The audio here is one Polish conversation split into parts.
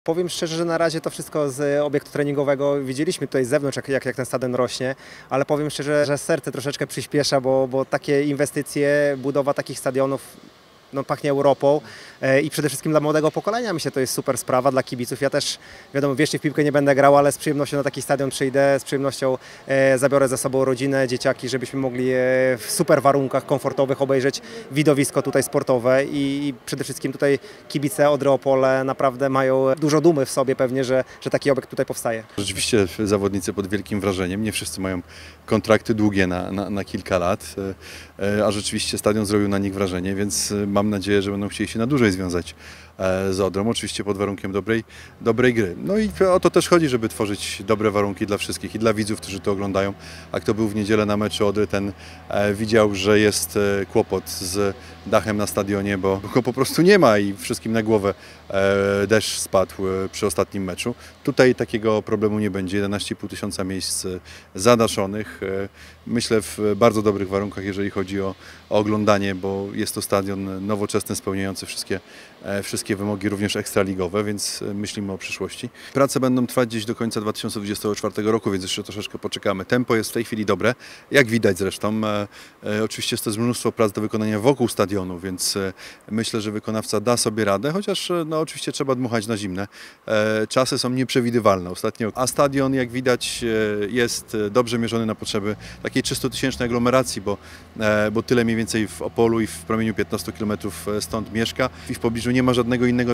Powiem szczerze, że na razie to wszystko z obiektu treningowego widzieliśmy tutaj z zewnątrz, jak ten stadion rośnie, ale powiem szczerze, że serce troszeczkę przyspiesza, bo takie inwestycje, budowa takich stadionów pachnie Europą i przede wszystkim dla młodego pokolenia myślę, to jest super sprawa dla kibiców. Ja też, wiadomo, wiecznie w piłkę nie będę grał, ale z przyjemnością na taki stadion przyjdę, z przyjemnością zabiorę ze sobą rodzinę, dzieciaki, żebyśmy mogli w super warunkach komfortowych obejrzeć widowisko tutaj sportowe i przede wszystkim tutaj kibice Odry Opole naprawdę mają dużo dumy w sobie pewnie, że taki obiekt tutaj powstaje. Rzeczywiście zawodnicy pod wielkim wrażeniem, nie wszyscy mają kontrakty długie na kilka lat, a rzeczywiście stadion zrobił na nich wrażenie, więc mam nadzieję, że będą chcieli się na dłużej związać z Odrą, oczywiście pod warunkiem dobrej gry. No i o to też chodzi, żeby tworzyć dobre warunki dla wszystkich i dla widzów, którzy to oglądają. A kto był w niedzielę na meczu Odry, ten widział, że jest kłopot z dachem na stadionie, bo go po prostu nie ma i wszystkim na głowę deszcz spadł przy ostatnim meczu. Tutaj takiego problemu nie będzie, 11,5 tysiąca miejsc zadaszonych. Myślę w bardzo dobrych warunkach, jeżeli chodzi o oglądanie, bo jest to stadion nowoczesny, spełniający wszystkie wymogi, również ekstraligowe, więc myślimy o przyszłości. Prace będą trwać gdzieś do końca 2024 roku, więc jeszcze troszeczkę poczekamy. Tempo jest w tej chwili dobre, jak widać zresztą. Oczywiście jest też mnóstwo prac do wykonania wokół stadionu, więc myślę, że wykonawca da sobie radę, chociaż oczywiście trzeba dmuchać na zimne. Czasy są nieprzewidywalne ostatnio, a stadion, jak widać, jest dobrze mierzony na potrzeby takiej 300-tysięcznej aglomeracji, bo tyle mniej więcej w Opolu i w promieniu 15 km stąd mieszka i w pobliżu nie ma żadnego innego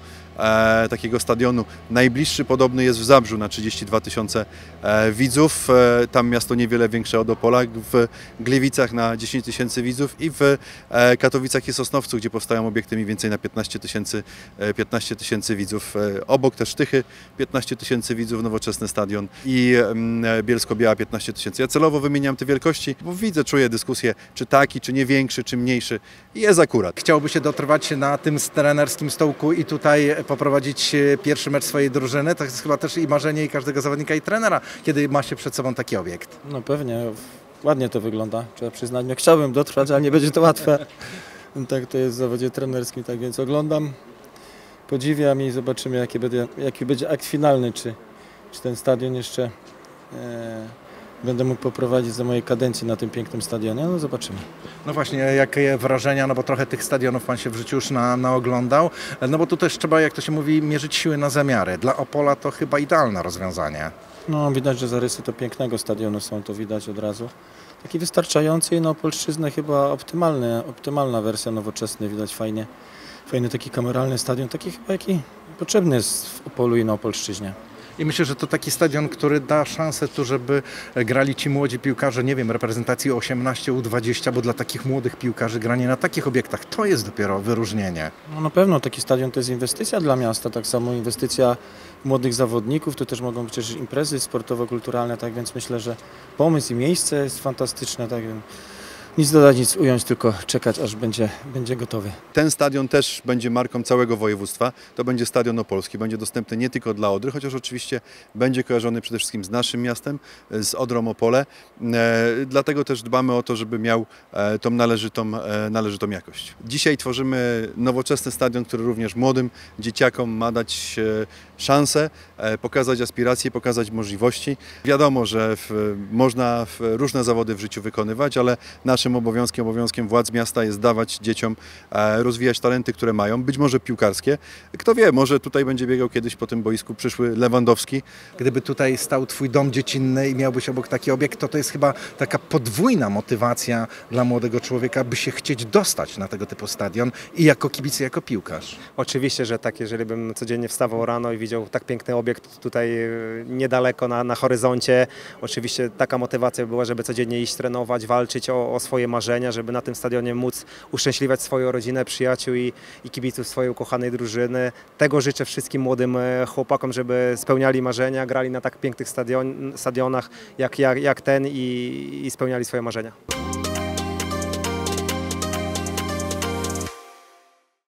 takiego stadionu. Najbliższy podobny jest w Zabrzu na 32 tysiące widzów, tam miasto niewiele większe od Opola, w Gliwicach na 10 tysięcy widzów i w Katowicach i Sosnowcu, gdzie powstają obiekty mniej więcej na 15 tysięcy widzów. Obok też Tychy 15 tysięcy widzów, nowoczesny stadion i Bielsko-Biała 15 tysięcy. Ja celowo wymieniam te wielkości, bo widzę, czuję dyskusję, czy taki, czy nie większy, czy mniejszy. I jest akurat. Chciałby się dotrwać na tym trenerskim stołku i tutaj poprowadzić pierwszy mecz swojej drużyny. To jest chyba też i marzenie i każdego zawodnika i trenera, kiedy ma się przed sobą taki obiekt. No pewnie, ładnie to wygląda, trzeba przyznać. No, chciałbym dotrwać, ale nie będzie to łatwe. Tak to jest w zawodzie trenerskim, tak więc oglądam, podziwiam i zobaczymy jaki będzie akt finalny, czy ten stadion jeszcze będę mógł poprowadzić za mojej kadencji na tym pięknym stadionie, no zobaczymy. No właśnie, jakie wrażenia, no bo trochę tych stadionów pan się w życiu już naoglądał, no bo tu też trzeba, jak to się mówi, mierzyć siły na zamiary. Dla Opola to chyba idealne rozwiązanie. No widać, że zarysy to pięknego stadionu są, to widać od razu. Taki wystarczający i na Opolszczyznę chyba optymalna wersja nowoczesnej, widać fajny taki kameralny stadion, taki chyba jaki potrzebny jest w Opolu i na Opolszczyźnie. I myślę, że to taki stadion, który da szansę tu, żeby grali ci młodzi piłkarze, nie wiem, reprezentacji U18, U20, bo dla takich młodych piłkarzy granie na takich obiektach to jest dopiero wyróżnienie. No na pewno taki stadion to jest inwestycja dla miasta, tak samo inwestycja w młodych zawodników, to też mogą być przecież imprezy sportowo-kulturalne, tak więc myślę, że pomysł i miejsce jest fantastyczne, tak więc nic dodać, nic ująć, tylko czekać, aż będzie gotowy. Ten stadion też będzie marką całego województwa. To będzie stadion opolski. Będzie dostępny nie tylko dla Odry, chociaż oczywiście będzie kojarzony przede wszystkim z naszym miastem, z Odrą Opole. Dlatego też dbamy o to, żeby miał tą należytą jakość. Dzisiaj tworzymy nowoczesny stadion, który również młodym dzieciakom ma dać szansę, pokazać aspiracje, pokazać możliwości. Wiadomo, że można różne zawody w życiu wykonywać, ale naszym obowiązkiem władz miasta jest dawać dzieciom rozwijać talenty, które mają, być może piłkarskie. Kto wie, może tutaj będzie biegał kiedyś po tym boisku przyszły Lewandowski. Gdyby tutaj stał twój dom dziecinny i miałbyś obok taki obiekt, to jest chyba taka podwójna motywacja dla młodego człowieka, by się chcieć dostać na tego typu stadion i jako kibic, i jako piłkarz. Oczywiście, że tak, jeżeli bym codziennie wstawał rano i widział tak piękny obiekt tutaj niedaleko na horyzoncie, oczywiście taka motywacja była, żeby codziennie iść trenować, walczyć o swoje marzenia, żeby na tym stadionie móc uszczęśliwiać swoją rodzinę, przyjaciół i kibiców swojej ukochanej drużyny. Tego życzę wszystkim młodym chłopakom, żeby spełniali marzenia, grali na tak pięknych stadionach jak ten i spełniali swoje marzenia.